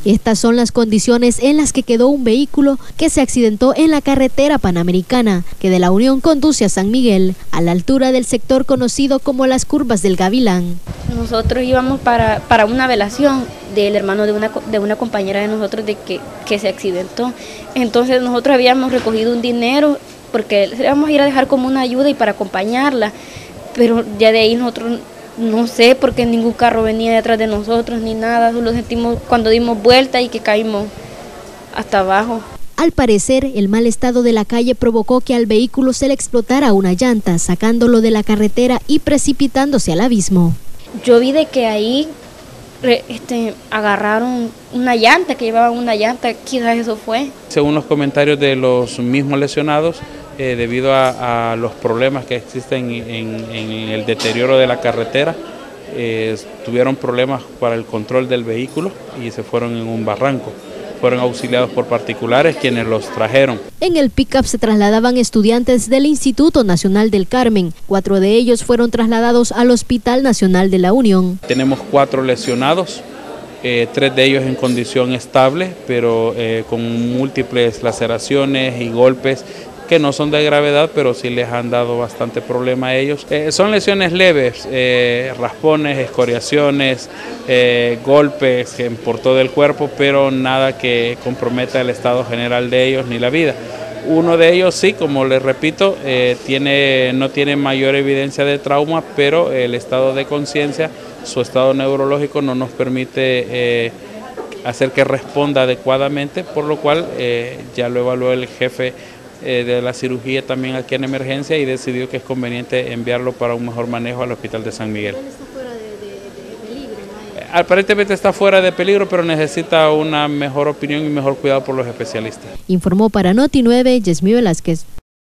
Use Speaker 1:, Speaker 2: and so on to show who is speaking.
Speaker 1: Estas son las condiciones en las que quedó un vehículo que se accidentó en la carretera panamericana, que de La Unión conduce a San Miguel, a la altura del sector conocido como las Curvas del Gavilán.
Speaker 2: Nosotros íbamos para una velación del hermano de una compañera de nosotros que se accidentó. Entonces nosotros habíamos recogido un dinero porque íbamos a ir a dejar como una ayuda y para acompañarla, pero ya de ahí nosotros no sé porque ningún carro venía detrás de nosotros ni nada, solo sentimos cuando dimos vuelta y que caímos hasta abajo.
Speaker 1: Al parecer, el mal estado de la calle provocó que al vehículo se le explotara una llanta, sacándolo de la carretera y precipitándose al abismo.
Speaker 2: Yo vi de que ahí agarraron una llanta, que llevaban una llanta, quizás eso fue.
Speaker 3: Según los comentarios de los mismos lesionados, debido a los problemas que existen en el deterioro de la carretera, tuvieron problemas para el control del vehículo y se fueron en un barranco. Fueron auxiliados por particulares quienes los trajeron.
Speaker 1: En el pick-up se trasladaban estudiantes del Instituto Nacional del Carmen. 4 de ellos fueron trasladados al Hospital Nacional de La Unión.
Speaker 3: Tenemos 4 lesionados, 3 de ellos en condición estable, pero con múltiples laceraciones y golpes que no son de gravedad, pero sí les han dado bastante problema a ellos. Son lesiones leves, raspones, escoriaciones, golpes por todo el cuerpo, pero nada que comprometa el estado general de ellos ni la vida. Uno de ellos sí, como les repito, no tiene mayor evidencia de trauma, pero el estado de conciencia, su estado neurológico no nos permite hacer que responda adecuadamente, por lo cual ya lo evaluó el jefe de la cirugía también aquí en emergencia y decidió que es conveniente enviarlo para un mejor manejo al Hospital de San Miguel.
Speaker 1: ¿Él está fuera de peligro? ¿No?
Speaker 3: Aparentemente está fuera de peligro, pero necesita una mejor opinión y mejor cuidado por los especialistas.
Speaker 1: Informó para Noti 9, Yesmi Velázquez.